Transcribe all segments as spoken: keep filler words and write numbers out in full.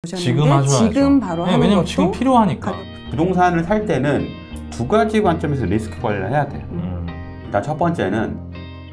지금 하셔야죠. 지금 바로 네, 하는 왜냐면 것도 지금 필요하니까. 부동산을 살 때는 두 가지 관점에서 리스크 관리를 해야 돼요. 음. 일단 첫 번째는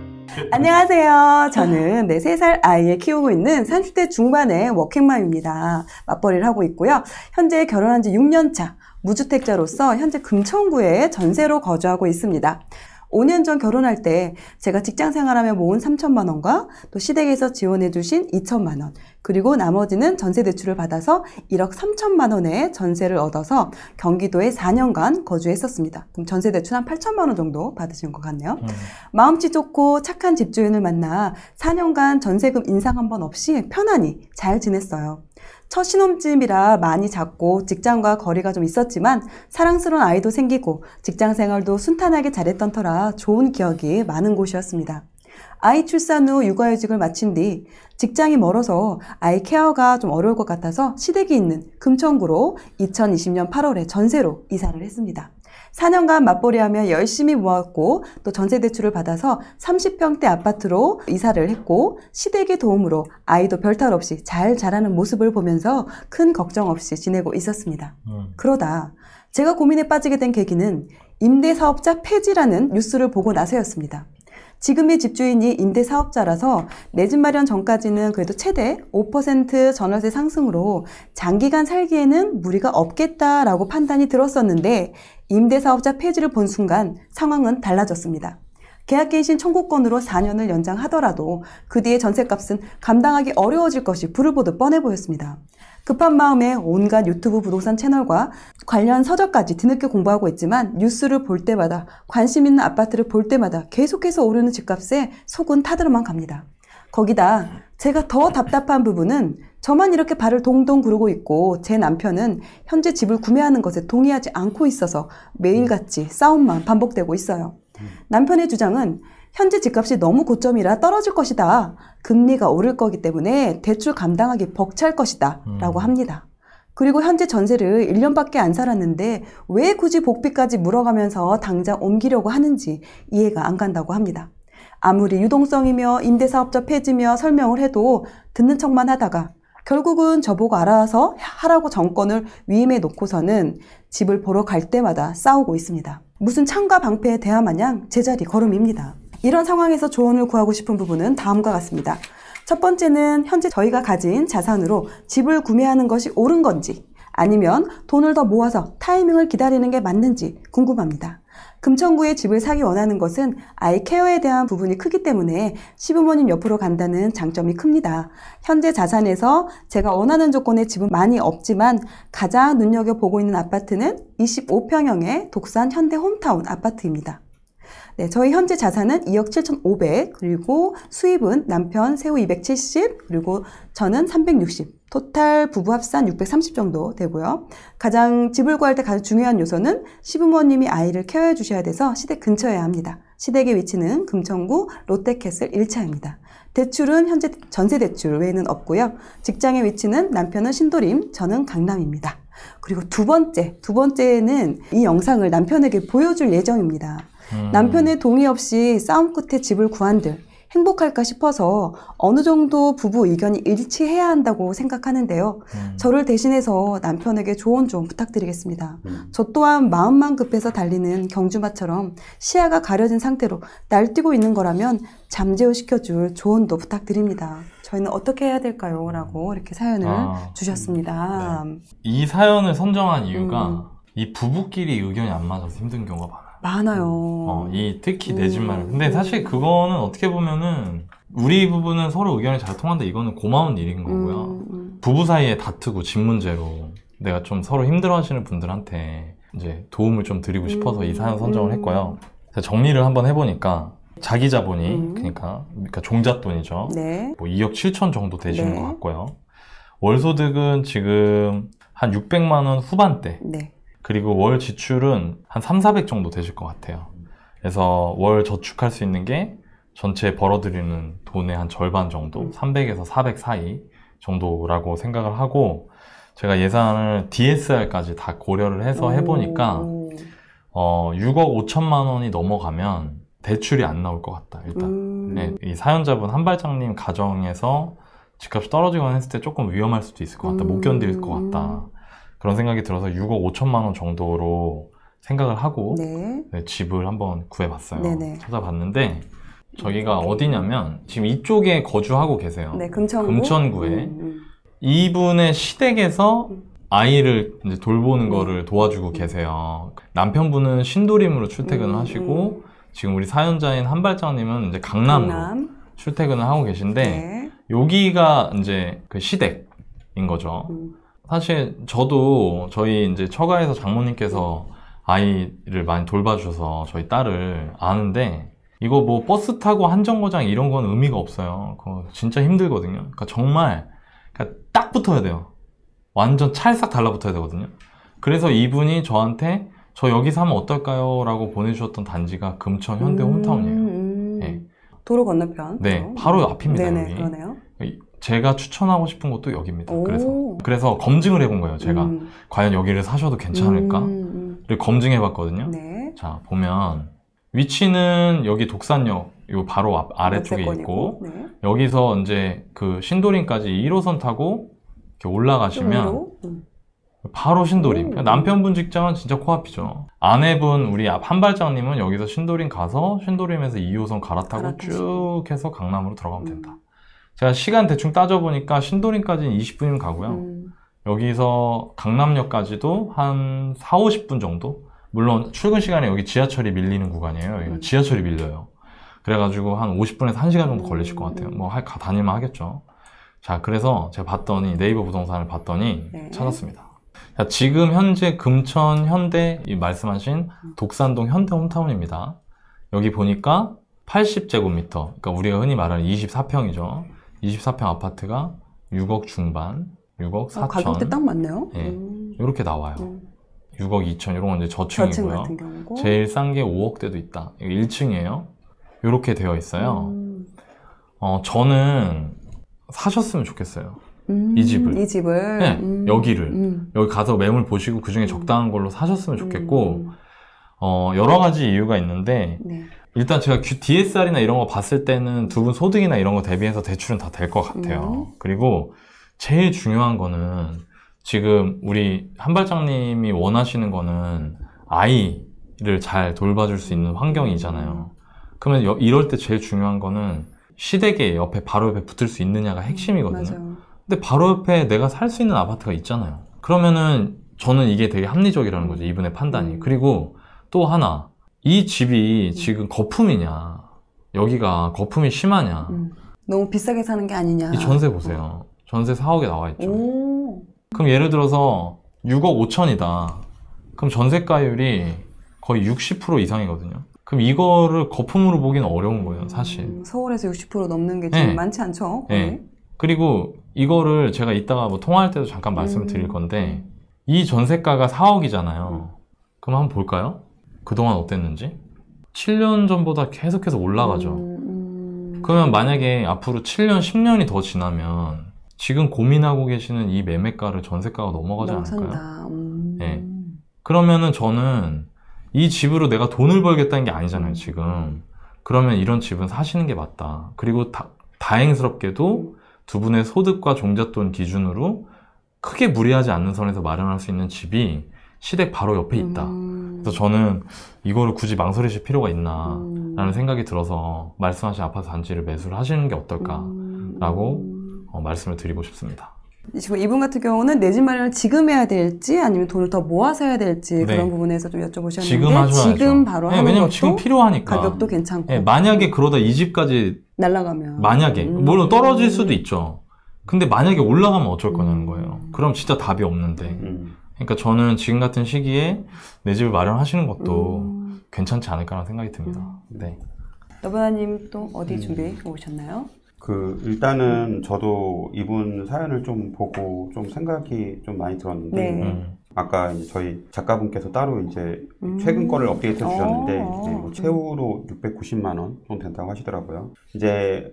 안녕하세요. 저는 네, 세 살 아이를 키우고 있는 삼십 대 중반의 워킹맘입니다. 맞벌이를 하고 있고요. 현재 결혼한 지 육 년 차 무주택자로서 현재 금천구에 전세로 거주하고 있습니다. 오 년 전 결혼할 때 제가 직장 생활하며 모은 삼천만 원과 또 시댁에서 지원해 주신 이천만 원, 그리고 나머지는 전세 대출을 받아서 일억 삼천만 원의 전세를 얻어서 경기도에 사 년간 거주했었습니다. 그럼 전세 대출 한 팔천만 원 정도 받으신 것 같네요. 음. 마음씨 좋고 착한 집주인을 만나 사 년간 전세금 인상 한 번 없이 편안히 잘 지냈어요. 첫 신혼집이라 많이 작고 직장과 거리가 좀 있었지만 사랑스러운 아이도 생기고 직장 생활도 순탄하게 잘했던 터라 좋은 기억이 많은 곳이었습니다. 아이 출산 후 육아휴직을 마친 뒤 직장이 멀어서 아이 케어가 좀 어려울 것 같아서 시댁이 있는 금천구로 이천이십 년 팔월에 전세로 이사를 했습니다. 사 년간 맞벌이하며 열심히 모았고 또 전세 대출을 받아서 삼십 평대 아파트로 이사를 했고 시댁의 도움으로 아이도 별탈 없이 잘 자라는 모습을 보면서 큰 걱정 없이 지내고 있었습니다. 음. 그러다 제가 고민에 빠지게 된 계기는 임대사업자 폐지라는 뉴스를 보고 나서였습니다. 지금의 집주인이 임대사업자라서 내 집 마련 전까지는 그래도 최대 오 퍼센트 전월세 상승으로 장기간 살기에는 무리가 없겠다라고 판단이 들었었는데 임대사업자 폐지를 본 순간 상황은 달라졌습니다. 계약갱신 청구권으로 사 년을 연장하더라도 그 뒤에 전셋값은 감당하기 어려워질 것이 불을 보듯 뻔해 보였습니다. 급한 마음에 온갖 유튜브 부동산 채널과 관련 서적까지 뒤늦게 공부하고 있지만 뉴스를 볼 때마다 관심 있는 아파트를 볼 때마다 계속해서 오르는 집값에 속은 타들어만 갑니다. 거기다 제가 더 답답한 부분은 저만 이렇게 발을 동동 구르고 있고 제 남편은 현재 집을 구매하는 것에 동의하지 않고 있어서 매일같이 싸움만 반복되고 있어요. 남편의 주장은 현재 집값이 너무 고점이라 떨어질 것이다. 금리가 오를 거기 때문에 대출 감당하기 벅찰 것이다. 라고 합니다. 그리고 현재 전세를 일 년밖에 안 살았는데 왜 굳이 복비까지 물어가면서 당장 옮기려고 하는지 이해가 안 간다고 합니다. 아무리 유동성이며 임대사업자 폐지며 설명을 해도 듣는 척만 하다가 결국은 저보고 알아서 하라고 정권을 위임해 놓고서는 집을 보러 갈 때마다 싸우고 있습니다. 무슨 창과 방패에 대하 마냥 제자리 걸음입니다. 이런 상황에서 조언을 구하고 싶은 부분은 다음과 같습니다. 첫 번째는 현재 저희가 가진 자산으로 집을 구매하는 것이 옳은 건지 아니면 돈을 더 모아서 타이밍을 기다리는 게 맞는지 궁금합니다. 금천구에 집을 사기 원하는 것은 아이 케어에 대한 부분이 크기 때문에 시부모님 옆으로 간다는 장점이 큽니다. 현재 자산에서 제가 원하는 조건의 집은 많이 없지만 가장 눈여겨보고 있는 아파트는 이십오 평형의 독산 현대 홈타운 아파트입니다. 네, 저희 현재 자산은 이억 칠천오백, 그리고 수입은 남편 세후 이백칠십, 그리고 저는 삼백육십, 토탈 부부 합산 육백삼십 정도 되고요. 가장 집을 구할 때 가장 중요한 요소는 시부모님이 아이를 케어해 주셔야 돼서 시댁 근처여야 합니다. 시댁의 위치는 금천구 롯데캐슬 일 차입니다. 대출은 현재 전세 대출 외에는 없고요. 직장의 위치는 남편은 신도림, 저는 강남입니다. 그리고 두 번째, 두 번째는 이 영상을 남편에게 보여줄 예정입니다. 음. 남편의 동의 없이 싸움 끝에 집을 구한들 행복할까 싶어서 어느 정도 부부 의견이 일치해야 한다고 생각하는데요. 음. 저를 대신해서 남편에게 조언 좀 부탁드리겠습니다. 음. 저 또한 마음만 급해서 달리는 경주마처럼 시야가 가려진 상태로 날뛰고 있는 거라면 잠재워 시켜줄 조언도 부탁드립니다. 저희는 어떻게 해야 될까요? 라고 이렇게 사연을 아, 주셨습니다. 네. 이 사연을 선정한 이유가 음. 이 부부끼리 의견이 안 맞아서 힘든 경우가 많아요. 많아요. 어, 이 특히 내 집 마련. 근데 사실 그거는 어떻게 보면은 우리 부부는 서로 의견이 잘 통한다. 이거는 고마운 일인 거고요. 음. 부부 사이에 다투고 집 문제로 내가 좀 서로 힘들어하시는 분들한테 이제 도움을 좀 드리고 싶어서 음. 이 사연 선정을 했고요. 정리를 한번 해보니까 자기 자본이 음. 그러니까, 그러니까 종잣돈이죠. 네. 뭐 이억 칠천 정도 되시는 네. 것 같고요. 월 소득은 지금 한 육백만 원 후반대. 네. 그리고 월 지출은 한 삼사백 정도 되실 것 같아요. 그래서 월 저축할 수 있는 게 전체 벌어들이는 돈의 한 절반 정도, 삼백에서 사백 사이 정도라고 생각을 하고, 제가 예산을 디에스알까지 다 고려를 해서 해보니까 어, 육억 오천만 원이 넘어가면 대출이 안 나올 것 같다. 일단 음... 네, 이 사연자분 한발장님 가정에서 집값이 떨어지거나 했을 때 조금 위험할 수도 있을 것 같다. 못 견딜 것 같다. 그런 생각이 들어서 육억 오천만 원 정도로 생각을 하고 네. 네, 집을 한번 구해봤어요. 네네. 찾아봤는데 저기가 어디냐면 지금 이쪽에 거주하고 계세요. 네, 금천구. 금천구에 음, 음. 이분의 시댁에서 아이를 이제 돌보는 거를 도와주고 계세요. 남편분은 신도림으로 출퇴근을 음, 하시고 지금 우리 사연자인 한발장님은 이제 강남으로 강남. 출퇴근을 하고 계신데 네. 여기가 이제 그 시댁인 거죠. 음. 사실 저도 저희 이제 처가에서 장모님께서 아이를 많이 돌봐주셔서 저희 딸을 아는데 이거 뭐 버스 타고 한 정거장 이런 건 의미가 없어요. 그거 진짜 힘들거든요. 그러니까 정말 그러니까 딱 붙어야 돼요. 완전 찰싹 달라붙어야 되거든요. 그래서 이분이 저한테 저 여기 사면 어떨까요? 라고 보내주셨던 단지가 금천 현대 음, 홈타운이에요. 음. 네. 도로 건너편. 네, 바로 앞입니다. 네네, 여기. 그러네요. 제가 추천하고 싶은 곳도 여기입니다. 오. 그래서 그래서 검증을 해본 거예요. 제가 음. 과연 여기를 사셔도 괜찮을까? 음, 를 검증해봤거든요. 음. 네. 자 보면 위치는 여기 독산역 요 바로 앞, 아래쪽에 있고 네. 여기서 이제 그 신도림까지 일 호선 타고 이렇게 올라가시면 쪽으로. 음. 바로 신도림. 오. 남편분 직장은 진짜 코앞이죠. 아내분 우리 앞 한발장님은 여기서 신도림 가서 신도림에서 이 호선 갈아타고 갈아타시고. 쭉 해서 강남으로 들어가면 음. 된다. 제가 시간 대충 따져보니까 신도림까지는 이십 분이면 가고요. 음. 여기서 강남역까지도 한 사오십 분 정도? 물론 출근 시간에 여기 지하철이 밀리는 구간이에요. 여기가 음. 지하철이 밀려요. 그래가지고 한 오십 분에서 한 시간 정도 음. 걸리실 것 같아요. 뭐 할, 가, 다닐만 하겠죠. 자, 그래서 제가 봤더니 네이버 부동산을 봤더니 네. 찾았습니다. 자, 지금 현재 금천 현대 이 말씀하신 독산동 현대 홈타운입니다. 여기 보니까 팔십 제곱미터, 그러니까 우리가 흔히 말하는 이십사 평이죠. 이십사 평 아파트가 육억 중반, 육억 아, 사천. 가격대 딱 맞네요. 네. 음. 이렇게 나와요. 음. 육억 이천, 이런 건 이제 저층 저층이고요. 같은 경우고. 제일 싼 게 오억대도 있다. 이거 일 층이에요. 이렇게 되어 있어요. 음. 어, 저는 사셨으면 좋겠어요. 음. 이 집을. 이 집을. 네, 음. 여기를. 음. 여기 가서 매물 보시고 그 중에 음. 적당한 걸로 사셨으면 좋겠고, 음. 어, 여러 가지 이유가 있는데, 네. 일단 제가 디에스알이나 이런 거 봤을 때는 두 분 소득이나 이런 거 대비해서 대출은 다 될 것 같아요. 음. 그리고 제일 중요한 거는 지금 우리 한발장님이 원하시는 거는 아이를 잘 돌봐줄 수 있는 환경이잖아요. 그러면 여, 이럴 때 제일 중요한 거는 시댁에 옆에 바로 옆에 붙을 수 있느냐가 핵심이거든요. 맞아요. 근데 바로 옆에 내가 살 수 있는 아파트가 있잖아요. 그러면은 저는 이게 되게 합리적이라는 거죠. 이분의 판단이. 음. 그리고 또 하나, 이 집이 지금 거품이냐, 여기가 거품이 심하냐. 음. 너무 비싸게 사는 게 아니냐. 이 전세 보세요. 전세 사억에 나와 있죠. 오. 그럼 예를 들어서 육억 오천이다. 그럼 전세가율이 거의 육십 퍼센트 이상이거든요. 그럼 이거를 거품으로 보기는 어려운 거예요, 사실. 음, 서울에서 육십 퍼센트 넘는 게 지금 네. 많지 않죠? 거의? 네. 그리고 이거를 제가 이따가 뭐 통화할 때도 잠깐 말씀을 음. 드릴 건데, 이 전세가가 사억이잖아요. 그럼 한번 볼까요? 그동안 어땠는지? 칠 년 전보다 계속해서 올라가죠. 음, 음. 그러면 만약에 앞으로 칠 년, 십 년이 더 지나면 지금 고민하고 계시는 이 매매가를 전세가가 넘어가지 않을까요? 넘어선다. 음. 네. 그러면은 저는 이 집으로 내가 돈을 벌겠다는 게 아니잖아요, 지금. 그러면 이런 집은 사시는 게 맞다. 그리고 다, 다행스럽게도 두 분의 소득과 종잣돈 기준으로 크게 무리하지 않는 선에서 마련할 수 있는 집이 시댁 바로 옆에 있다. 음. 그래서 저는 이거를 굳이 망설이실 필요가 있나 음. 라는 생각이 들어서 말씀하신 아파트 단지를 매수를 하시는 게 어떨까라고 음. 어, 말씀을 드리고 싶습니다. 지금 이분 같은 경우는 내 집 마련을 지금 해야 될지 아니면 돈을 더 모아서 해야 될지 네. 그런 부분에서 좀 여쭤보셨는데 지금 하셔야죠. 지금 바로 네, 하는 왜냐면 것도 지금 필요하니까. 가격도 괜찮고 네, 만약에 그러다 이 집까지 날라가면 만약에 음. 물론 떨어질 수도 있죠. 근데 만약에 올라가면 어쩔 거냐는 음. 거예요. 그럼 진짜 답이 없는데. 음. 그러니까 저는 지금 같은 시기에 내 집을 마련하시는 것도 음. 괜찮지 않을까라는 생각이 듭니다. 네. 여보나님 또 어디 음. 준비해 오셨나요? 그 일단은 저도 이분 사연을 좀 보고 좀 생각이 좀 많이 들었는데 네. 음. 아까 이제 저희 작가분께서 따로 이제 음. 최근 거를 업데이트 해 주셨는데 어. 네, 뭐 최후로 육백구십만 원 정도 된다고 하시더라고요. 이제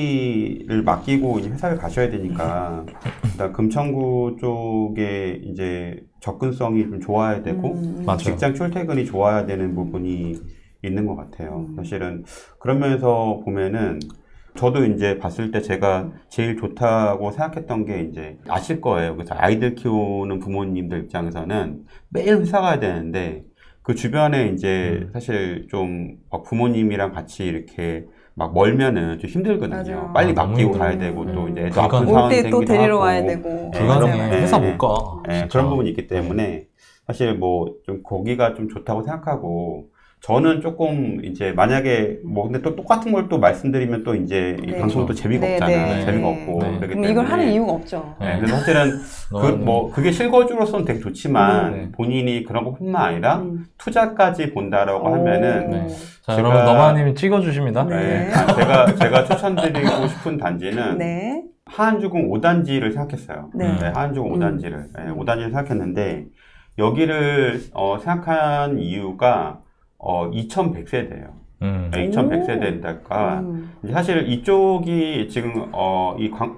아이를 맡기고 이제 회사를 가셔야 되니까 일단 금천구 쪽에 이제 접근성이 좀 좋아야 되고 음. 맞아요. 직장 출퇴근이 좋아야 되는 부분이 있는 것 같아요. 음. 사실은 그런 면에서 보면은 저도 이제 봤을 때 제가 제일 좋다고 생각했던 게 이제 아실 거예요. 그래서 아이들 키우는 부모님들 입장에서는 매일 회사 가야 되는데 그 주변에 이제 음. 사실 좀 부모님이랑 같이 이렇게 막 멀면은 좀 힘들거든요. 맞아요. 빨리 아, 맡기고 너무 가야 힘들어요. 되고 또 음. 이제 애도 아픈 불가능. 상황이 올 때 또 생기도 데리러 하고. 와야 되고. 불가능해. 맞아요. 회사 네. 못 가. 네, 진짜. 그런 부분이 있기 때문에 사실 뭐 좀 거기가 좀 좋다고 생각하고 저는 조금 이제 만약에 뭐 근데 또 똑같은 걸 또 말씀드리면 또 이제 이 네. 방송도 재미가 네, 없잖아요. 네. 재미가 없고 네. 그렇기 그럼 때문에 이걸 하는 이유가 없죠. 네, 네. 그래서 사실은 그 너는- 뭐 그게 실거주로서는 되게 좋지만 네. 본인이 그런 것뿐만 아니라 음. 투자까지 본다라고 오. 하면은 네. 자, 제가- 여러분 너바님이 찍어주십니다. 네. 네, 아, 제가 제가 추천드리고 싶은 단지는 네. 하안주공 오 단지를 생각했어요. 네. 네, 하안주공 음. 오 단지를 네, 오 단지를 생각했는데 여기를 어, 생각한 이유가 어, 이천백 세대예요. 음. 네, 이천백 세대니까 음. 사실 이쪽이 지금 어, 이 광,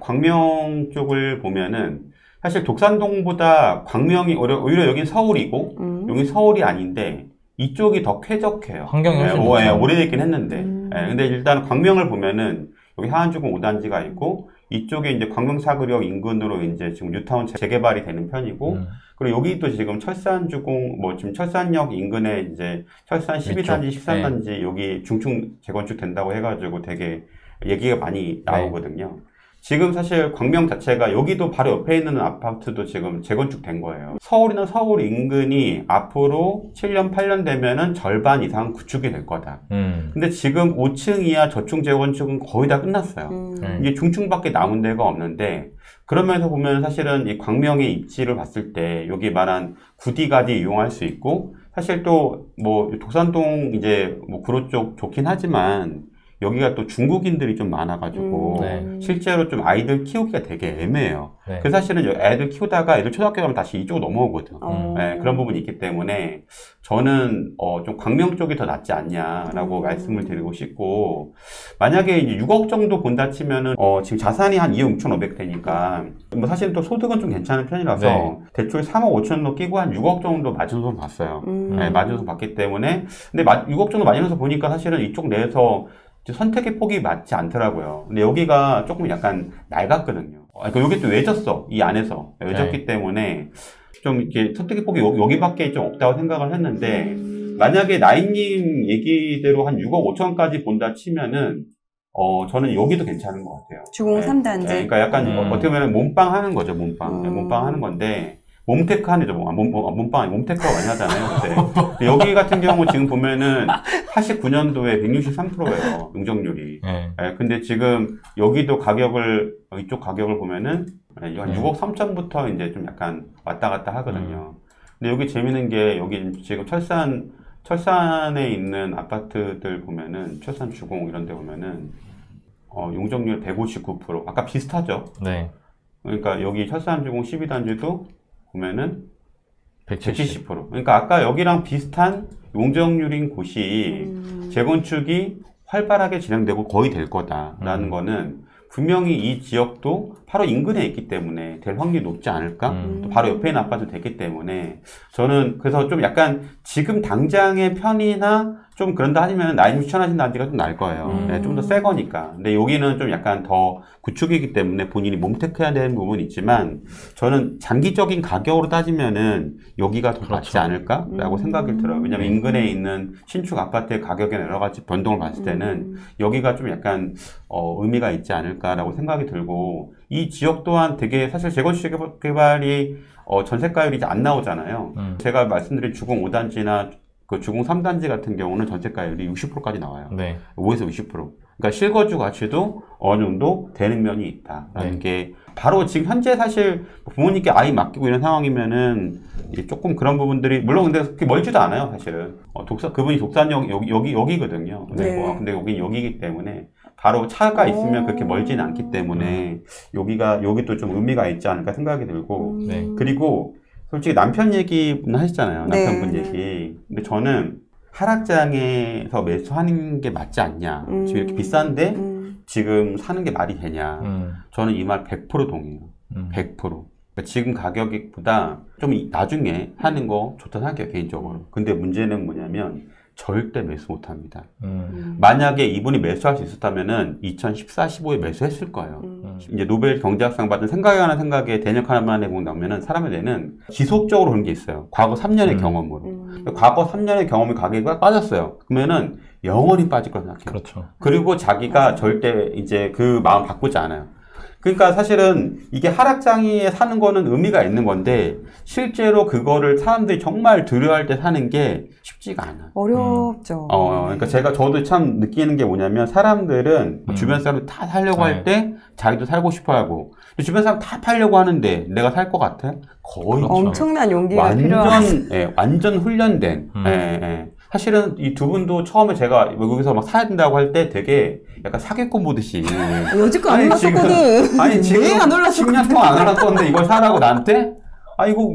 광명 쪽을 보면은 사실 독산동보다 광명이 오히려, 오히려 여긴 서울이고 음. 여긴 서울이 아닌데 이쪽이 더 쾌적해요. 환경이 훨씬 네, 오, 예, 좋죠. 오래됐긴 했는데. 음. 예, 근데 일단 광명을 보면은 여기 하안주공 오 단지가 있고 이쪽에 이제 광명사거리역 인근으로 이제 지금 뉴타운 재개발이 되는 편이고 음. 그리고 여기도 지금 철산주공 뭐 지금 철산역 인근에 이제 철산 십이 단지, 위쪽. 십삼 단지 여기 중층 재건축 된다고 해가지고 되게 얘기가 많이 나오거든요. 지금 사실 광명 자체가 여기도 바로 옆에 있는 아파트도 지금 재건축 된 거예요. 서울이나 서울 인근이 앞으로 칠 년, 팔 년 되면은 절반 이상 구축이 될 거다. 음. 근데 지금 오 층 이하 저층 재건축은 거의 다 끝났어요. 음. 네. 이제 중층밖에 남은 데가 없는데 그러면서 보면 사실은 이 광명의 입지를 봤을 때 여기 말한 구디가디 이용할 수 있고 사실 또 뭐 독산동 이제 뭐 구로 쪽 좋긴 하지만 여기가 또 중국인들이 좀 많아가지고 음. 네. 실제로 좀 아이들 키우기가 되게 애매해요. 네. 그 사실은 애들 키우다가 애들 초등학교 가면 다시 이쪽으로 넘어오거든. 어. 네, 그런 부분이 있기 때문에 저는 어, 좀 광명 쪽이 더 낫지 않냐라고 음. 말씀을 드리고 싶고 만약에 이제 육억 정도 본다 치면은 어, 지금 자산이 한 이억 육천오백 되니까 뭐 사실 또 소득은 좀 괜찮은 편이라서 네. 대출 삼억 오천도 끼고 한 육억 정도 마진손 봤어요. 음. 네, 마진손 봤기 때문에 근데 마, 육억 정도 마진손 보니까 사실은 이쪽 내에서 선택의 폭이 맞지 않더라고요. 근데 여기가 조금 약간 낡았거든요. 그러니까 여기 또 외졌어. 이 안에서. 외졌기 네. 때문에 좀 이렇게 선택의 폭이 여기, 여기밖에 좀 없다고 생각을 했는데 만약에 나인님 얘기대로 한 육억 오천까지 본다 치면은 어, 저는 여기도 괜찮은 것 같아요. 주공 네. 삼 단지. 네, 그러니까 약간 음. 어, 어떻게 보면 몸빵 하는 거죠, 몸빵. 네, 음. 몸빵 하는 건데 몸테크 하네죠. 몸, 몸, 몸빵, 몸테크가 많이 하잖아요. 근데 여기 같은 경우 지금 보면은 팔십구 년도에 백육십삼 퍼센트예요. 용적률이. 네. 예, 근데 지금 여기도 가격을, 이쪽 가격을 보면은 한 네. 육억 삼천부터 이제 좀 약간 왔다 갔다 하거든요. 근데 여기 재밌는 게 여기 지금 철산, 철산에 있는 아파트들 보면은 철산 주공 이런 데 보면은 어, 용적률 백오십구 퍼센트. 아까 비슷하죠. 네. 그러니까 여기 철산 주공 십이 단지도 보면은 백칠십. 백칠십 퍼센트. 그러니까 아까 여기랑 비슷한 용적률인 곳이 음. 재건축이 활발하게 진행되고 거의 될 거다라는 음. 거는 분명히 이 지역도 바로 인근에 있기 때문에 될 확률이 높지 않을까? 음. 또 바로 옆에 있는 아파트 되기 때문에 저는 그래서 좀 약간 지금 당장의 편이나 좀 그런다 하시면 나인님 추천하신 단지가 좀 나을 거예요. 음. 네, 좀 더 새 거니까. 근데 여기는 좀 약간 더 구축이기 때문에 본인이 몸테크해야 되는 부분이 있지만 저는 장기적인 가격으로 따지면은 여기가 더 그렇죠. 낫지 않을까라고 음. 생각이 들어요. 왜냐면 네. 인근에 있는 신축 아파트의 가격의 여러 가지 변동을 봤을 때는 음. 여기가 좀 약간 어, 의미가 있지 않을까라고 생각이 들고 이 지역 또한 되게 사실 재건축 개발이 어, 전세가율이 이제 안 나오잖아요. 음. 제가 말씀드린 주공 오 단지나 그 주공 삼 단지 같은 경우는 전세가율이 육십 퍼센트까지 나와요. 네. 오에서 육십 퍼센트. 그러니까 실거주 가치도 어느 정도 되는 면이 있다라는 네. 게 바로 지금 현재 사실 부모님께 아이 맡기고 이런 상황이면은 이제 조금 그런 부분들이 물론 근데 그렇게 멀지도 않아요 사실은. 어, 독산 그분이 독산역 여기 여기 여기거든요. 근데, 네. 뭐, 근데 여기 여기이기 때문에 바로 차가 있으면 그렇게 멀지는 않기 때문에 여기가 여기도 좀 의미가 있지 않을까 생각이 들고 음. 네. 그리고 솔직히 남편 얘기는 하시잖아요. 네, 남편분 네. 얘기. 근데 저는 하락장에서 매수하는 게 맞지 않냐. 음. 지금 이렇게 비싼데 음. 지금 사는 게 말이 되냐. 음. 저는 이 말 백 퍼센트 동의해요. 음. 백 퍼센트. 그러니까 지금 가격보다 좀 나중에 하는 거 좋다 생각해요, 개인적으로. 근데 문제는 뭐냐면 절대 매수 못합니다. 음. 만약에 이분이 매수할 수 있었다면은 이천십사, 십오에 매수했을 거예요. 음. 이제 노벨 경제학상 받은 생각에 관한 생각에 대역 하나만 해본다면은 사람의 뇌는 지속적으로 그런 게 있어요. 과거 삼 년의 음. 경험으로. 음. 과거 삼 년의 경험이 가격이 빠졌어요. 그러면은 영원히 빠질 거라 생각해요. 그렇죠. 그리고 자기가 절대 이제 그 마음 바꾸지 않아요. 그러니까 사실은 이게 하락장에 사는 거는 의미가 있는 건데 실제로 그거를 사람들이 정말 두려워할 때 사는 게 쉽지가 않아. 어렵죠. 어, 그러니까 제가 저도 참 느끼는 게 뭐냐면 사람들은 음. 주변 사람 다 살려고 할 네. 때 자기도 살고 싶어 하고 주변 사람 다 팔려고 하는데 내가 살 것 같아? 거의 그렇죠. 엄청난 용기가 필요한. 완전 예, 완전 훈련된. 음. 예, 예. 사실은 이 두 분도 처음에 제가 외국에서 막 사야 된다고 할 때 되게 약간 사기꾼 보듯이 여지껏 안 아니, 올랐었거든. 아니 지금 왜 안 올랐었거든. 십 년 동안 안 올랐었는데 이걸 사라고 나한테? 아 이거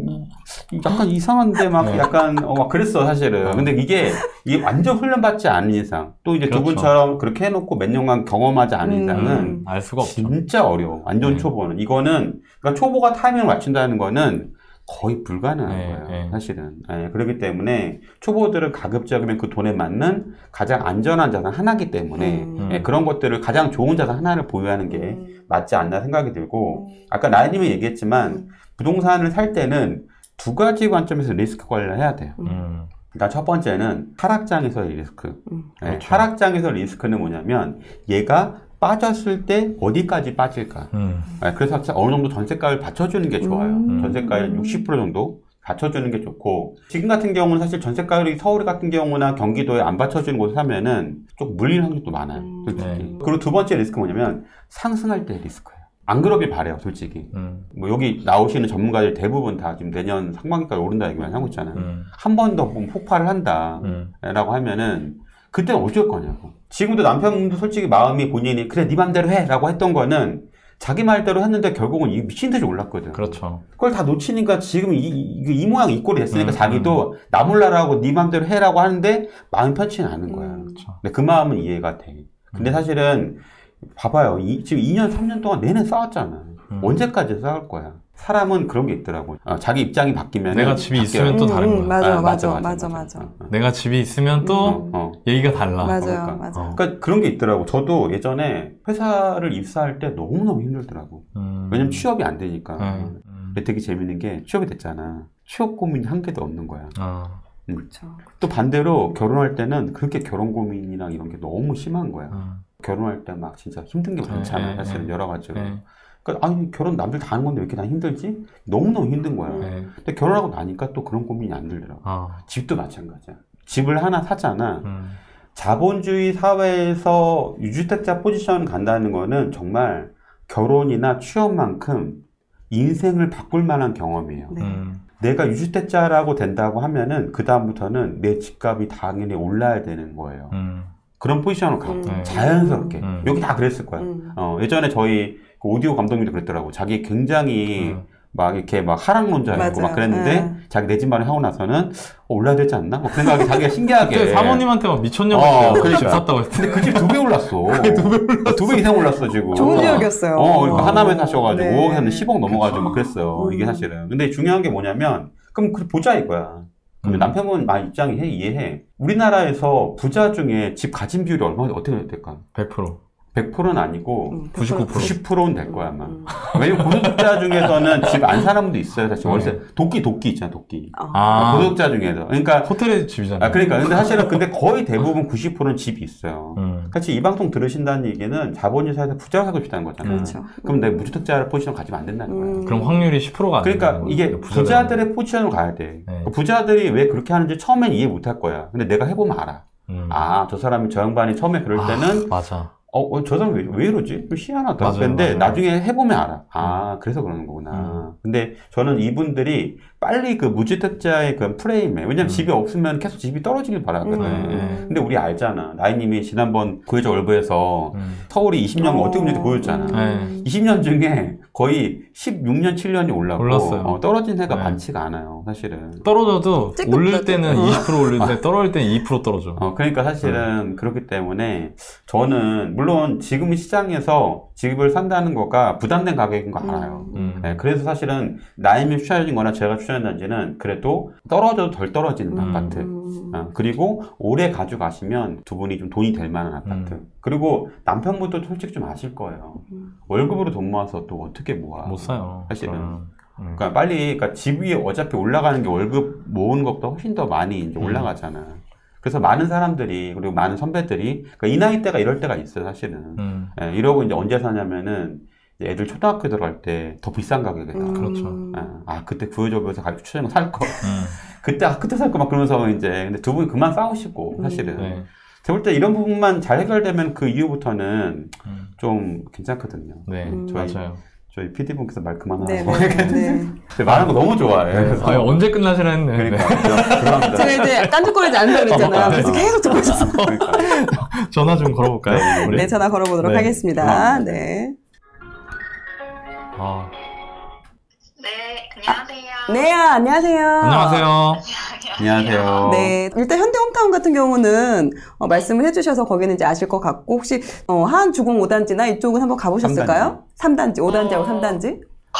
약간 이상한데 막 네. 약간 어, 막 그랬어 사실은. 근데 이게 이게 완전 훈련받지 않은 이상 또 이제 두 그렇죠. 분처럼 그렇게 해놓고 몇 년간 경험하지 않은 음. 이상은 음, 알 수가 없죠. 진짜 어려워. 완전 네. 초보는. 이거는 그러니까 초보가 타이밍을 맞춘다는 거는 거의 불가능한 네, 거예요. 네. 사실은. 예, 그렇기 때문에 초보들은 가급적이면 그 돈에 맞는 가장 안전한 자산 하나이기 때문에 음. 예, 그런 것들을 가장 좋은 자산 하나를 보유하는 게 음. 맞지 않나 생각이 들고 아까 나연님이 얘기했지만 음. 부동산을 살 때는 두 가지 관점에서 리스크 관리를 해야 돼요. 음. 그러니까 첫 번째는 하락장에서의 리스크. 음. 예, 그렇죠. 하락장에서 리스크는 뭐냐면 얘가 빠졌을 때 어디까지 빠질까. 음. 네, 그래서 어느 정도 전세가를 받쳐주는 게 좋아요. 음. 전세가의 육십 퍼센트 정도 받쳐주는 게 좋고 지금 같은 경우는 사실 전세가율이 서울 같은 경우나 경기도에 안 받쳐주는 곳을 사면은 좀 물릴 확률도 많아요. 음. 솔직히. 네. 그리고 두 번째 리스크 뭐냐면 상승할 때 리스크예요. 안 그러길 바래요, 솔직히. 음. 뭐 여기 나오시는 전문가들 대부분 다 지금 내년 상반기까지 오른다 얘기만 하고 있잖아요. 음. 한 번 더 폭발을 한다. 음. 라고 하면은 그때는 어쩔 거냐고. 지금도 남편도 솔직히 마음이 본인이 그래 네 맘대로 해 라고 했던 거는 자기 말대로 했는데 결국은 이 미친 듯이 올랐거든. 그렇죠. 그걸 다 놓치니까 지금 이, 이, 이 모양 이 꼴이 됐으니까 음, 자기도 나 몰라라고 네 맘대로 해라고 하는데 마음이 편치는 않은 거야. 음. 그렇죠. 근데 그 마음은 이해가 돼. 근데 음. 사실은 봐봐요. 이, 지금 이 년, 삼 년 동안 내내 싸웠잖아. 음. 언제까지 싸울 거야? 사람은 그런 게 있더라고. 어, 자기 입장이 바뀌면 내가 집이 있으면 또 음, 다른 음, 거야. 맞아, 아, 맞아, 맞아, 맞아. 어, 어. 내가 집이 있으면 또 어, 어. 얘기가 달라. 맞아요, 그러니까. 맞아요. 어. 그러니까 그런 게 있더라고. 저도 예전에 회사를 입사할 때 너무너무 힘들더라고. 음. 왜냐면 취업이 안 되니까. 음. 음. 근데 되게 재밌는 게 취업이 됐잖아. 취업 고민이 한 개도 없는 거야. 어. 그렇죠. 또 반대로 결혼할 때는 그렇게 결혼 고민이랑 이런 게 너무 심한 거야. 어. 결혼할 때 막 진짜 힘든 게 많잖아. 네, 사실은 네. 여러 가지로. 네. 그러니까 아니 결혼 남들 다 하는 건데 왜 이렇게 난 힘들지? 너무너무 힘든 거야. 네. 근데 결혼하고 나니까 또 그런 고민이 안 들더라고. 어. 집도 마찬가지야. 집을 하나 사잖아. 음. 자본주의 사회에서 유주택자 포지션 간다는 거는 정말 결혼이나 취업만큼 인생을 바꿀 만한 경험이에요. 네. 음. 내가 유주택자라고 된다고 하면은 그 다음부터는 내 집값이 당연히 올라야 되는 거예요. 음. 그런 포지션으로 가. 음. 네. 자연스럽게. 음. 여기 다 그랬을 거야. 음. 어, 예전에 저희 그 오디오 감독님도 그랬더라고. 자기 굉장히 음. 막 이렇게 막 하락론자였고 막 맞아요. 그랬는데 네. 자기 내 집 마련 하고 나서는 어, 올라야 되지 않나? 뭐 그 생각이 자기가 신기하게. 그때 사모님한테 막 미쳤냐고 어, 했어요. 그러니까. 집 샀다고 했는데. 근데 그 집 두 배 올랐어. 두 배 올랐어. 두 배 이상 올랐어, 지금. 좋은 지역이었어요. 어, 그러니까 와. 하남에 사셔가지고 네. 오억에 샀는데 십억 넘어가지고 막 그랬어요. 음. 이게 사실은. 근데 중요한 게 뭐냐면, 그럼 그 보자 이거야. 그럼 음. 남편분 막 입장이 해, 이해해. 우리나라에서 부자 중에 집 가진 비율이 얼마나 어떻게 될까? 백 퍼센트. 백 퍼센트는 아니고, 음, 구십구 퍼센트. 구십 퍼센트는 될 거야, 아마. 음. 왜냐면 고소득자 중에서는 집 안 사는 분도 있어요, 사실. 네. 월세. 도끼, 도끼 있잖아, 도끼. 아. 아. 고소득자 중에서. 그러니까, 호텔의 집이잖아요. 아, 그러니까. 근데 사실은 근데 거의 대부분 구십 퍼센트는 집이 있어요. 음. 같이 이 방송 들으신다는 얘기는 자본주의 사회에서 부자가 사고 싶다는 거잖아요. 그렇죠. 그럼 내 무주택자 포지션 가지면 안 된다는 거야. 음. 그럼 확률이 십 퍼센트가 안 그러니까 되는 이게 거예요, 부자들의 포지션으로 가야 돼. 네. 그 부자들이 왜 그렇게 하는지 처음엔 이해 못 할 거야. 근데 내가 해보면 알아. 음. 아, 저 사람이 저 양반이 처음에 그럴 아, 때는 맞아. 어, 어, 저 사람 왜, 왜 이러지? 좀 희한하다. 맞아요, 근데 맞아요. 나중에 해보면 알아. 아, 그래서 그러는 거구나. 근데 저는 이분들이 빨리 그 무주택자의 그 프레임에, 왜냐면 음. 집이 없으면 계속 집이 떨어지길 바라거든. 음. 근데 우리 알잖아. 나이님이 지난번 구해적 월브에서 음. 서울이 이십 년 어. 어떻게 움직인지 보였잖아. 네. 이십 년 중에 거의 십육 년, 칠 년이 올라고 올랐어요. 어, 떨어진 해가 네. 많지가 않아요. 사실은. 떨어져도 찔끔 올릴 때는 떨어져. 이십 퍼센트 올리는데 떨어질 때는 이 퍼센트 떨어져. 어, 그러니까 사실은 그렇기 때문에 저는 물론 지금 시장에서 집을 산다는 거가 부담된 가격인 거 알아요. 음. 네, 그래서 사실은 나이미 추천해진 거나 제가 추천한다는지는 그래도 떨어져도 덜 떨어지는 음. 아파트. 음. 어, 그리고 오래 가져가시면 두 분이 좀 돈이 될 만한 아파트. 음. 그리고 남편분도 솔직히 좀 아실 거예요. 음. 월급으로 돈 모아서 또 어떻게 모아? 못 사요. 사실은. 그러면. 음. 그러니까 빨리, 그러니까 집 위에 어차피 올라가는 게 월급 모으는 것보다 훨씬 더 많이 이제 음. 올라가잖아. 그래서 많은 사람들이, 그리고 많은 선배들이, 그러니까 이 나이 때가 이럴 때가 있어요, 사실은. 음. 예, 이러고 이제 언제 사냐면은, 이제 애들 초등학교 들어갈 때 더 비싼 가격에 사. 음. 그렇죠. 아, 아, 그때 구해줘서 가격 추천해서 살 거. 음. 그때, 아, 그때 살 거 막 그러면서 이제, 근데 두 분이 그만 싸우시고, 음. 사실은. 네. 제가 볼 때 이런 부분만 잘 해결되면 그 이후부터는 음. 좀 괜찮거든요. 네, 음. 저희- 맞아요. 저희 피디분께서 말 그만하고. 네, 네, 네. 제가 말하는 거 너무 좋아해. 그래서 아니, 언제 끝나시라 했네. 그러니까. 네. 죄송합니다. 제가 이제 깐죽거리지 않는다고 그랬잖아요. 그래서 네. 계속 듣고 있었어요. 그러니까. 전화 좀 걸어볼까요? 네, 우리? 네, 전화 걸어보도록 네. 하겠습니다. 죄송합니다. 네. 아, 네, 안녕하세요. 네, 안녕하세요. 안녕하세요. 안녕하세요. 네, 일단 현대홈타운 같은 경우는 어, 말씀을 해주셔서 거기는 이제 아실 것 같고 혹시 어, 하안주공 오 단지나 이쪽은 한번 가보셨을까요? 삼 단지, 오 단지하고 어. 삼 단지?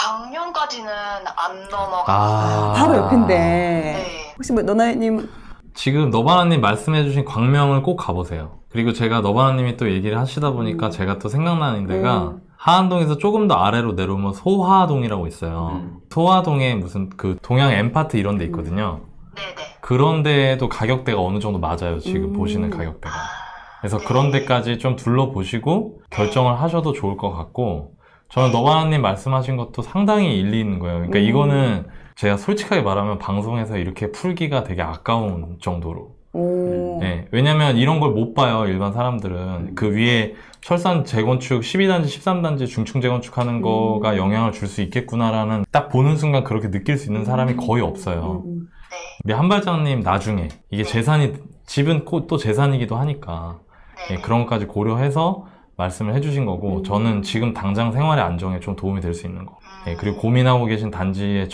광명까지는 안 넘어가. 아, 바로 옆인데. 네. 혹시 뭐 너나님 지금 너바나님 말씀해주신 광명을 꼭 가보세요. 그리고 제가 너바나님이 또 얘기를 하시다 보니까 음. 제가 또 생각나는 데가 음. 하안동에서 조금 더 아래로 내려오면 소화동이라고 있어요. 음. 소화동에 무슨 그 동양 엠파트 이런 데 있거든요. 네네. 그런 데도 가격대가 어느 정도 맞아요. 지금 음. 보시는 가격대가. 아, 그래서 네. 그런 데까지 좀 둘러보시고 결정을 하셔도 좋을 것 같고, 저는 너바나님 말씀하신 것도 상당히 일리 있는 거예요. 그러니까 음. 이거는 제가 솔직하게 말하면 방송에서 이렇게 풀기가 되게 아까운 정도로. 오. 네, 왜냐면 이런 걸 못 봐요, 일반 사람들은. 그 위에 철산 재건축 십이 단지, 십삼 단지 중층 재건축하는 거가 음. 영향을 줄 수 있겠구나라는 딱 보는 순간 그렇게 느낄 수 있는 사람이 거의 없어요. 음, 음. 네. 근데 한발장님 나중에 이게 재산이, 집은 꼭 또 재산이기도 하니까 네. 예, 그런 것까지 고려해서 말씀을 해주신 거고, 음. 저는 지금 당장 생활의 안정에 좀 도움이 될 수 있는 거. 예, 그리고 고민하고 계신 단지의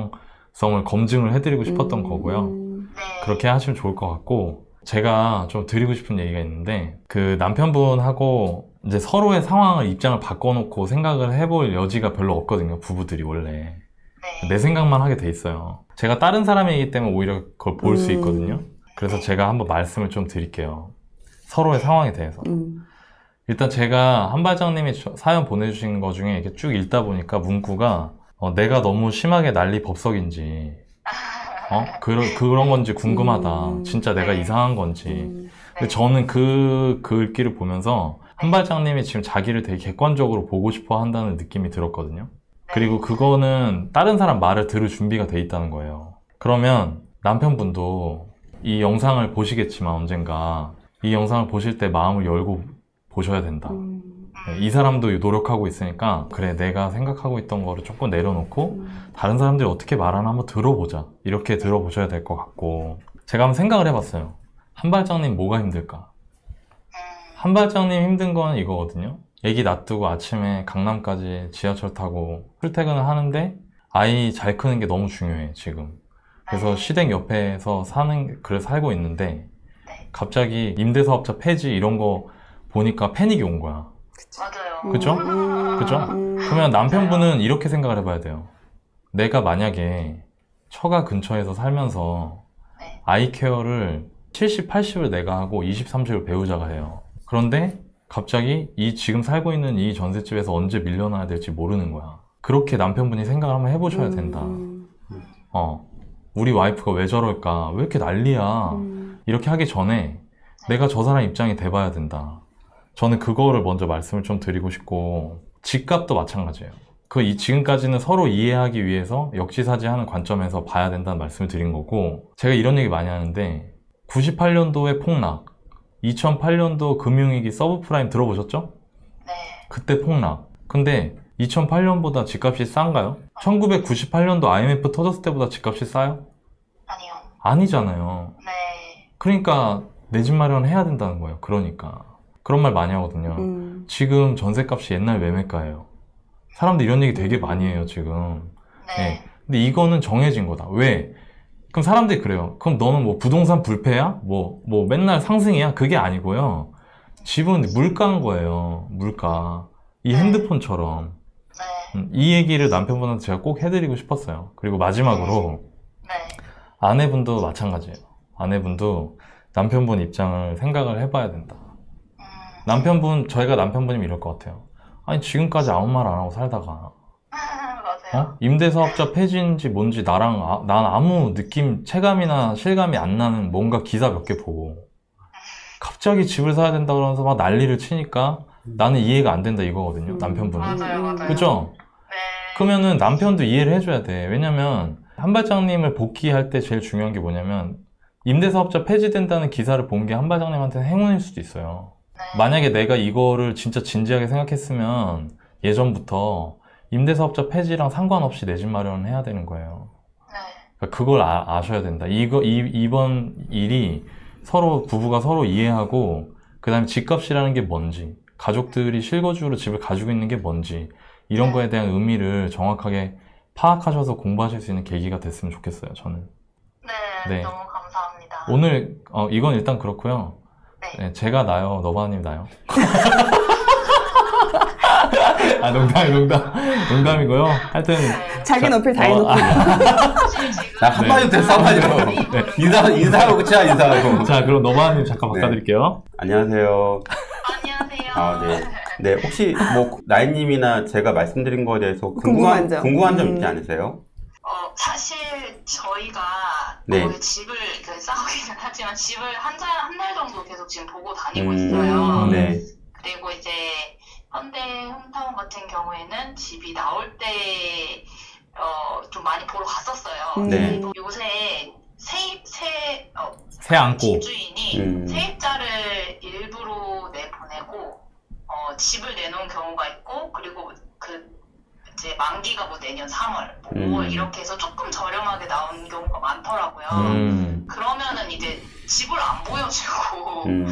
적정성을 검증을 해드리고 싶었던 음. 거고요. 네. 그렇게 하시면 좋을 것 같고, 제가 좀 드리고 싶은 얘기가 있는데, 그 남편분하고 이제 서로의 상황을, 입장을 바꿔놓고 생각을 해볼 여지가 별로 없거든요, 부부들이 원래. 네. 내 생각만 하게 돼 있어요. 제가 다른 사람이기 때문에 오히려 그걸 볼 수 음. 있거든요. 그래서 제가 한번 말씀을 좀 드릴게요. 서로의 상황에 대해서. 음. 일단 제가 한발장님이 저- 사연 보내주신 거 중에 이렇게 쭉 읽다 보니까 문구가 어, 내가 너무 심하게 난리 법석인지 어? 그런, 그런 건지 궁금하다. 음. 진짜 내가 네. 이상한 건지. 음. 근데 저는 그 글귀를 보면서 한발장님이 지금 자기를 되게 객관적으로 보고 싶어 한다는 느낌이 들었거든요. 그리고 그거는 다른 사람 말을 들을 준비가 돼 있다는 거예요. 그러면 남편분도 이 영상을 보시겠지만 언젠가 이 영상을 보실 때 마음을 열고 보셔야 된다. 음. 네, 이 사람도 노력하고 있으니까 그래, 내가 생각하고 있던 거를 조금 내려놓고 음. 다른 사람들이 어떻게 말하나 한번 들어보자, 이렇게 들어보셔야 될 것 같고, 제가 한번 생각을 해봤어요. 한발장님 뭐가 힘들까? 음. 한발장님 힘든 건 이거거든요. 애기 놔두고 아침에 강남까지 지하철 타고 출퇴근을 하는데 아이 잘 크는 게 너무 중요해 지금. 그래서 시댁 옆에서 사는, 그래 살고 있는데 갑자기 임대사업자 폐지 이런 거 보니까 패닉이 온 거야. 맞아요. 그죠? 음. 그죠? 음. 그러면 남편분은 이렇게 생각을 해봐야 돼요. 내가 만약에 처가 근처에서 살면서 네. 아이 케어를 칠십, 팔십을 내가 하고 이십, 삼십을 배우자가 해요. 그런데 갑자기 이 지금 살고 있는 이 전셋집에서 언제 밀려나야 될지 모르는 거야. 그렇게 남편분이 생각을 한번 해보셔야 된다. 음. 어, 우리 와이프가 왜 저럴까? 왜 이렇게 난리야? 음. 이렇게 하기 전에 내가 저 사람 입장이 돼봐야 된다. 저는 그거를 먼저 말씀을 좀 드리고 싶고, 집값도 마찬가지예요. 그 이 지금까지는 서로 이해하기 위해서 역지사지하는 관점에서 봐야 된다는 말씀을 드린 거고, 제가 이런 얘기 많이 하는데 구십팔 년도의 폭락, 이천팔 년도 금융위기 서브프라임 들어보셨죠? 네. 그때 폭락. 근데 이천팔 년보다 집값이 싼가요? 천구백구십팔 년도 아이엠에프 터졌을 때보다 집값이 싸요? 아니요. 아니잖아요. 네. 그러니까 내 집 마련 해야 된다는 거예요. 그러니까 그런 말 많이 하거든요. 음. 지금 전세값이 옛날 매매가예요. 사람들 이런 얘기 되게 많이 해요 지금. 네. 네. 근데 이거는 정해진 거다. 왜? 그럼 사람들이 그래요. 그럼 너는 뭐 부동산 불패야? 뭐, 뭐 맨날 상승이야? 그게 아니고요. 집은 물가인 거예요. 물가. 이 핸드폰처럼. 네. 음, 이 얘기를 남편분한테 제가 꼭 해드리고 싶었어요. 그리고 마지막으로 네. 아내분도 마찬가지예요. 아내분도 남편분 입장을 생각을 해봐야 된다. 음, 남편분, 저희가 남편분이면 이럴 것 같아요. 아니 지금까지 아무 말 안 하고 살다가 맞아요. 어? 임대사업자 폐지인지 뭔지 나랑 아, 난 아무 느낌, 체감이나 실감이 안 나는 뭔가 기사 몇 개 보고 갑자기 집을 사야 된다 그러면서 막 난리를 치니까 나는 이해가 안 된다 이거거든요. 음. 남편분은. 맞아요, 맞아요. 그죠? 네. 그러면은 남편도 이해를 해줘야 돼. 왜냐면 한발장님을 복귀할 때 제일 중요한 게 뭐냐면 임대사업자 폐지된다는 기사를 본 게 한발장님한테는 행운일 수도 있어요. 네. 만약에 내가 이거를 진짜 진지하게 생각했으면 예전부터 임대사업자 폐지랑 상관없이 내 집 마련을 해야 되는 거예요. 네. 그러니까 그걸 아, 아셔야 된다. 이거 이, 이번 일이 서로 부부가 서로 이해하고 그 다음에 집값이라는 게 뭔지, 가족들이 실거주로 집을 가지고 있는 게 뭔지 이런 거에 대한 의미를 정확하게 파악하셔서 공부하실 수 있는 계기가 됐으면 좋겠어요. 저는. 네, 네. 너무 감사합니다. 오늘 어, 이건 일단 그렇고요. 네. 네, 제가 나요, 너바님 나요. 아 농담 농담 농담이고요. 하여튼 네. 자기 자, 어필 다 어, 해놓고. 아, 사실 지금 나 한마디도 됐어, 한마디로. 네. 인사, 인사하고 끝이야, 인사하고. 자 그럼 너바님 잠깐 네. 바꿔드릴게요. 안녕하세요. 안녕하세요. 아, 네. 네, 혹시 뭐, 나인님이나 제가 말씀드린 거에 대해서 궁금한 궁금한, 점. 궁금한 점 음. 있지 않으세요? 어, 사실 저희가 네. 거의 집을 그 싸우기는 하지만 집을 한 달, 한 달 정도 계속 지금 보고 다니고 음, 있어요. 네. 그리고 이제 현대 홈타운 같은 경우에는 집이 나올 때, 어, 좀 많이 보러 갔었어요. 네. 요새 세입, 세, 어, 새 안고. 집주인이 음. 세입자를 일부러 내보내고, 어, 집을 내놓은 경우가 있고, 그리고 그, 이제 만기가 뭐 내년 삼월, 뭐 오월 음. 이렇게 해서 조금 저렴하게 나온 경우가 많더라고요. 음. 그러면은 이제 집을 안 보여주고, 음,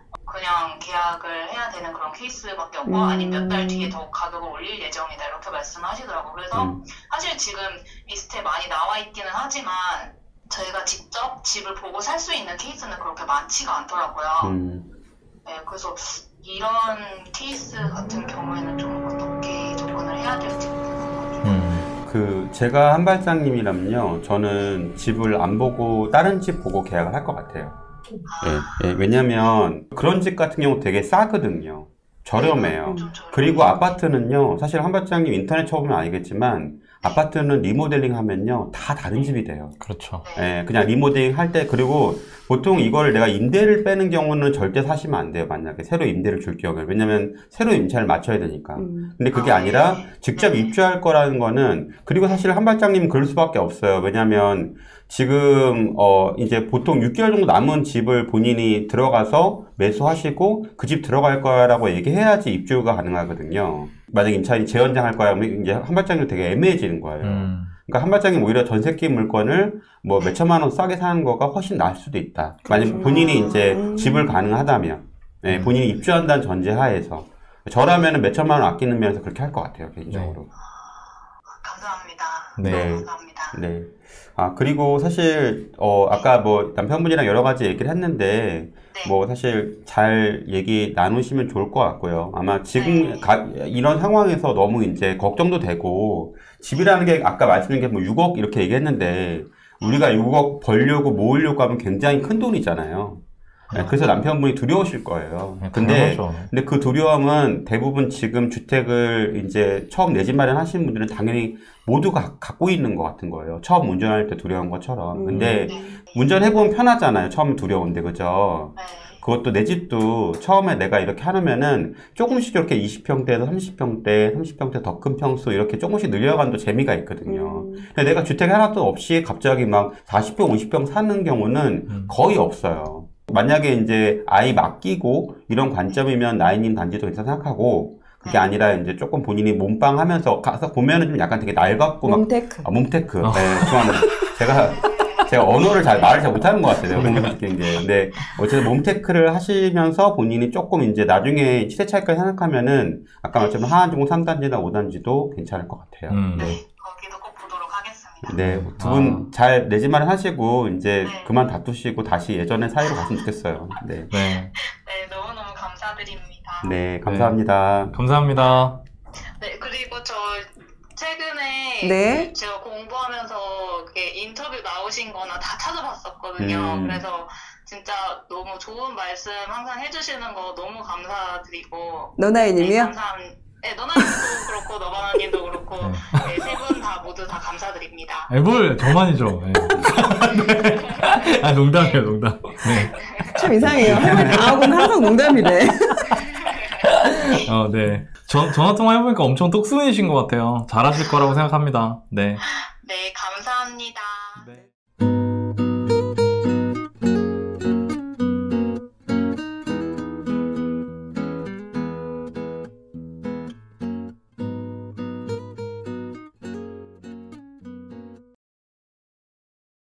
그냥 계약을 해야 되는 그런 케이스밖에 없고, 음. 아니면 몇 달 뒤에 더 가격을 올릴 예정이다 이렇게 말씀하시더라고요. 그래서 음, 사실 지금 리스트에 많이 나와 있기는 하지만 저희가 직접 집을 보고 살 수 있는 케이스는 그렇게 많지가 않더라고요. 음. 네, 그래서 이런 케이스 같은 경우에는 좀 어떻게 접근을 해야 될지 궁금해요. 음. 그, 제가 한발장님이라면요, 저는 집을 안 보고, 다른 집 보고 계약을 할 것 같아요. 예, 예, 왜냐면, 그런 집 같은 경우 되게 싸거든요. 저렴해요. 좀 저렴해요. 그리고 아파트는요, 사실 한발장님 인터넷 쳐보면 알겠지만, 아파트는 리모델링 하면요, 다 다른 집이 돼요. 그렇죠. 네. 예, 그냥 리모델링 할 때, 그리고 보통 이걸 내가 임대를 빼는 경우는 절대 사시면 안 돼요. 만약에 새로 임대를 줄 경우에. 왜냐면 새로 임차를 맞춰야 되니까. 음. 근데 그게 아, 아니라 네. 직접 네. 입주할 거라는 거는, 그리고 사실 한발장님은 그럴 수밖에 없어요. 왜냐면 지금, 어, 이제 보통 육 개월 정도 남은 집을 본인이 들어가서 매수하시고 그 집 들어갈 거라고 얘기해야지 입주가 가능하거든요. 만약에 임차인이 재연장할 거야 하면 이제 한발장님 되게 애매해지는 거예요. 음. 그러니까 한발장님 오히려 전세기 물건을 뭐 몇천만 원 싸게 사는 거가 훨씬 나을 수도 있다. 만약 그렇구나. 본인이 이제 음. 집을 가능하다면, 네, 음. 본인이 입주한다는 전제 하에서. 저라면 몇천만 원 아끼는 면에서 그렇게 할 것 같아요, 개인적으로. 감사합니다. 네. 너무 감사합니다. 네. 아, 그리고 사실, 어, 아까 뭐 남편분이랑 여러 가지 얘기를 했는데, 네. 뭐 사실 잘 얘기 나누시면 좋을 것 같고요. 아마 지금 네. 가, 이런 상황에서 너무 이제 걱정도 되고, 집이라는 게 아까 말씀드린 게 뭐 육억 이렇게 얘기했는데, 우리가 육억 벌려고 모으려고 하면 굉장히 큰 돈이잖아요. 네, 그래서 남편분이 두려우실 거예요. 네, 근데, 당연하죠. 근데 그 두려움은 대부분 지금 주택을 이제 처음 내 집 마련하시는 분들은 당연히 모두가 갖고 있는 것 같은 거예요. 처음 운전할 때 두려운 것처럼. 근데 네. 운전해보면 편하잖아요. 처음 두려운데, 그죠? 네. 그것도 내 집도 처음에 내가 이렇게 하면은 조금씩 이렇게 이십 평대에서 삼십 평대, 삼십 평대 더 큰 평수 이렇게 조금씩 늘려가는 또 재미가 있거든요. 음. 근데 내가 주택 하나도 없이 갑자기 막 사십 평, 오십 평 사는 경우는 음. 거의 없어요. 만약에 이제 아이 맡기고 이런 관점이면 나인님 단지도 괜찮다 생각하고, 그게 아니라 이제 조금 본인이 몸빵 하면서 가서 보면은 좀 약간 되게 낡았고 막, 몬테크. 아, 몸테크. 어. 네, 좋아하는. 제가, 제가 언어를 잘, 말을 잘 못하는 것 같아요. 공부를 느끼는 게. 근데, 어쨌든 몸테크를 하시면서 본인이 조금 이제 나중에 시세 차이까지 생각하면은, 아까 말씀드린 하안주공 삼 단지나 오 단지도 괜찮을 것 같아요. 음. 네. 거기도 꼭 보도록 하겠습니다. 네, 두 분 잘 내 집 마련 하시고, 이제 네. 그만 다투시고 다시 예전의 사이로 갔으면 좋겠어요. 네. 네. 네, 너무너무 감사드립니다. 네, 감사합니다. 감사합니다. 네, 그리고 저 최근에 네. 제가 공부하면서 이렇게 인터뷰 나오신 거나 다 찾아봤었거든요. 음. 그래서 진짜 너무 좋은 말씀 항상 해주시는 거 너무 감사드리고. 너나이님이요? 네, 감사합니다. 네, 너나님도 그렇고 너바나님도 그렇고 네, 세 분 다 모두 다 감사드립니다. 아니, 뭘 저만이죠. 네. 아, 농담이에요, 농담. 네. 참 이상해요. 할 말 다 하고는 항상 농담이래. 어, 네. 전, 전화통화 해보니까 엄청 똑순이신 것 같아요. 잘하실 거라고 생각합니다. 네. 네, 감사합니다. 네.